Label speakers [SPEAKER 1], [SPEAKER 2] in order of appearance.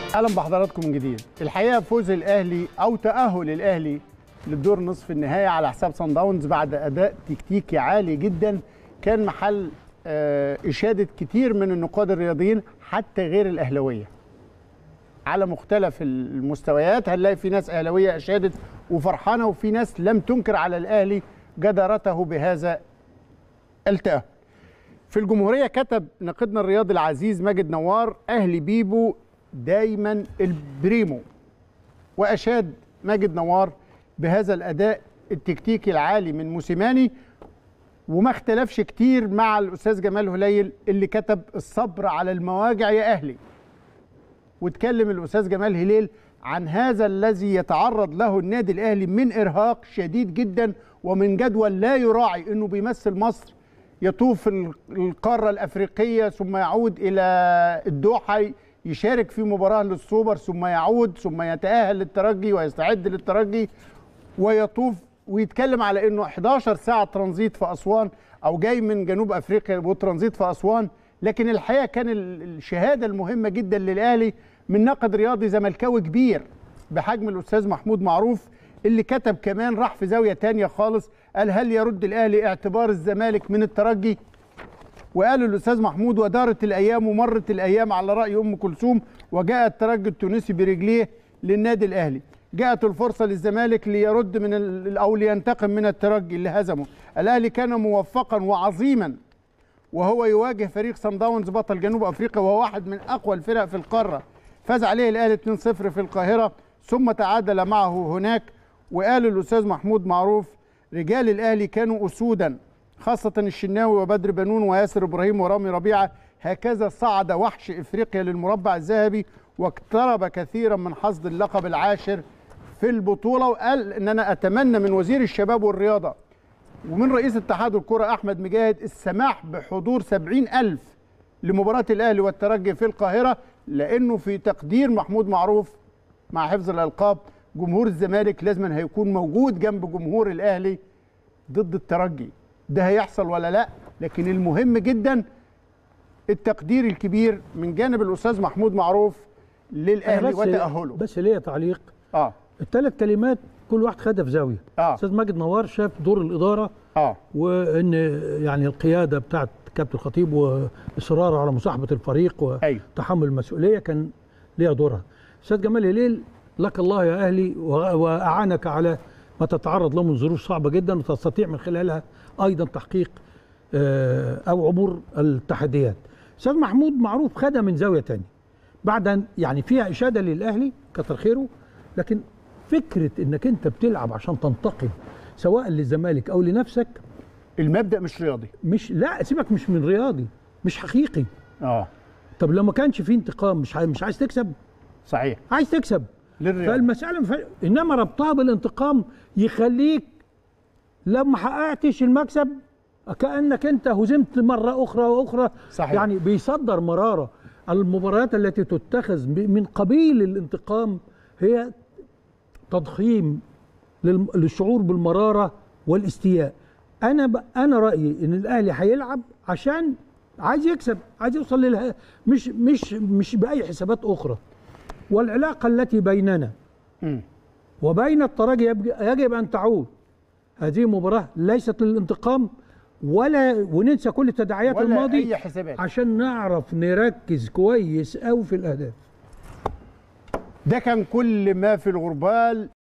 [SPEAKER 1] اهلا بحضراتكم من جديد. الحقيقه فوز الاهلي او تاهل الاهلي للدور نصف النهائي على حساب صن داونز بعد اداء تكتيكي عالي جدا كان محل اشاده كتير من النقاد الرياضيين حتى غير الاهلاويه. على مختلف المستويات هنلاقي في ناس اهلاويه اشادت وفرحانه وفي ناس لم تنكر على الاهلي جدارته بهذا التاهل. في الجمهوريه كتب ناقدنا الرياضي العزيز ماجد نوار: اهلي بيبو دايما البريمو. واشاد ماجد نوار بهذا الاداء التكتيكي العالي من موسيماني، وما اختلفش كتير مع الاستاذ جمال هليل اللي كتب الصبر على المواجع يا اهلي. واتكلم الاستاذ جمال هليل عن هذا الذي يتعرض له النادي الاهلي من ارهاق شديد جدا ومن جدول لا يراعي، انه بيمثل مصر يطوف القاره الافريقيه ثم يعود الى الدوحه يشارك في مباراه للسوبر ثم يعود ثم يتاهل للترجي ويستعد للترجي ويطوف، ويتكلم على انه 11 ساعه ترانزيت في اسوان او جاي من جنوب افريقيا وترانزيت في اسوان. لكن الحقيقه كان الشهاده المهمه جدا للاهلي من ناقد رياضي زملكاوي كبير بحجم الاستاذ محمود معروف، اللي كتب كمان راح في زاويه ثانيه خالص، قال: هل يرد الاهلي اعتبار الزمالك من الترجي؟ وقال الاستاذ محمود: ودارت الايام ومرت الايام على راي ام كلثوم وجاء الترجي التونسي برجليه للنادي الاهلي. جاءت الفرصه للزمالك ليرد من او لينتقم من الترجي اللي هزمه. الاهلي كان موفقا وعظيما وهو يواجه فريق صن داونز بطل جنوب افريقيا وهو واحد من اقوى الفرق في القاره. فاز عليه الاهلي 2-0 في القاهره ثم تعادل معه هناك. وقال الاستاذ محمود معروف: رجال الاهلي كانوا اسودا، خاصه الشناوي وبدر بنون وياسر ابراهيم ورامي ربيعه. هكذا صعد وحش افريقيا للمربع الذهبي واقترب كثيرا من حصد اللقب العاشر في البطوله. وقال ان انا اتمنى من وزير الشباب والرياضه ومن رئيس اتحاد الكره احمد مجاهد السماح بحضور 70,000 لمباراه الاهلي والترجي في القاهره، لانه في تقدير محمود معروف مع حفظ الالقاب جمهور الزمالك لازما هيكون موجود جنب جمهور الاهلي ضد الترجي. ده هيحصل ولا لا؟ لكن المهم جدا التقدير الكبير من جانب الاستاذ محمود معروف للاهلي وتاهله.
[SPEAKER 2] بس ليا تعليق. الثلاث كلمات كل واحد خدها في زاويه. استاذ ماجد نوار شاف دور الاداره وان يعني القياده بتاعت كابتن الخطيب واصراره على مصاحبه الفريق وتحمل المسؤوليه كان ليها دورها. استاذ جمال هليل: لك الله يا اهلي واعانك على ما تتعرض له من ظروف صعبه جدا وتستطيع من خلالها ايضا تحقيق او عبور التحديات. استاذ محمود معروف خدها من زاويه ثانيه بعد يعني فيها اشاده للاهلي كتر خيره، لكن فكره انك انت بتلعب عشان تنتقم سواء للزمالك او لنفسك،
[SPEAKER 1] المبدا مش رياضي.
[SPEAKER 2] مش لا سيبك، مش من رياضي، مش حقيقي. طب لو ما كانش فيه انتقام مش عايز تكسب؟
[SPEAKER 1] صحيح،
[SPEAKER 2] عايز تكسب
[SPEAKER 1] للرياضة.
[SPEAKER 2] فالمساله انما ربطها بالانتقام يخليك لو ما حققتش المكسب كانك انت هزمت مره اخرى واخرى.
[SPEAKER 1] صحيح.
[SPEAKER 2] يعني بيصدر مراره. المباريات التي تتخذ من قبيل الانتقام هي تضخيم للشعور بالمراره والاستياء. انا رايي ان الاهلي هيلعب عشان عايز يكسب، عايز يوصل مش باي حسابات اخرى. والعلاقه التي بيننا وبين الترجي يجب ان تعود. هذه مباراه ليست للانتقام وننسى كل تداعيات الماضي
[SPEAKER 1] أي حسابات
[SPEAKER 2] عشان نعرف نركز كويس قوي في الاهداف.
[SPEAKER 1] ده كان كل ما في الغربال.